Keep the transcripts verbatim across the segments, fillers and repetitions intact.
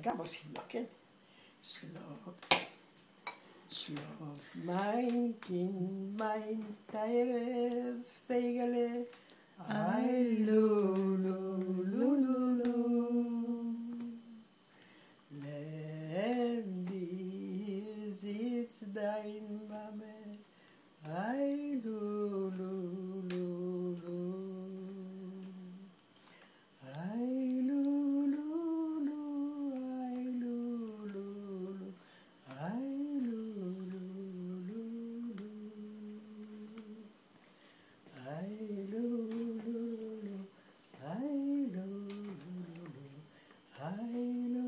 גם עושים לו, כן? שלוף, שלוף, מיין קין, מיין טיירף, פייגלה, איי לו לו לו לו לו. Lem die sitzt dein Mame, ei lu lu lu lu, ei lu lu lu, ei lu lu lu, ei lu lu lu lu, ei lu lu lu, ei lu lu lu, ei lu.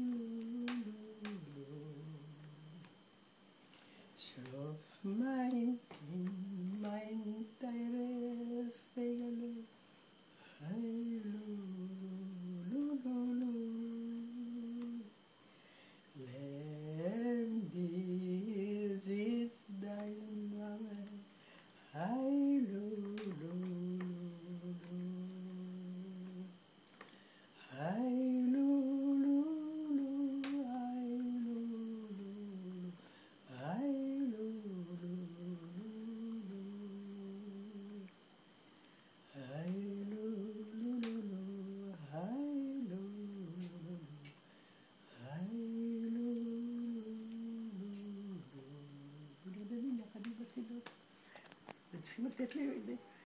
Schlaf mein Kind, mein teure Fegele, ei lu lu lu lu. Lem dir sitzt dein Mame, ei lu lu lu, ei lu lu lu, ei lu lu lu, ei lu lu lu, ei lu lu lu lu, ei lu lu lu, ei lu lu lu. וצריכים לתת לי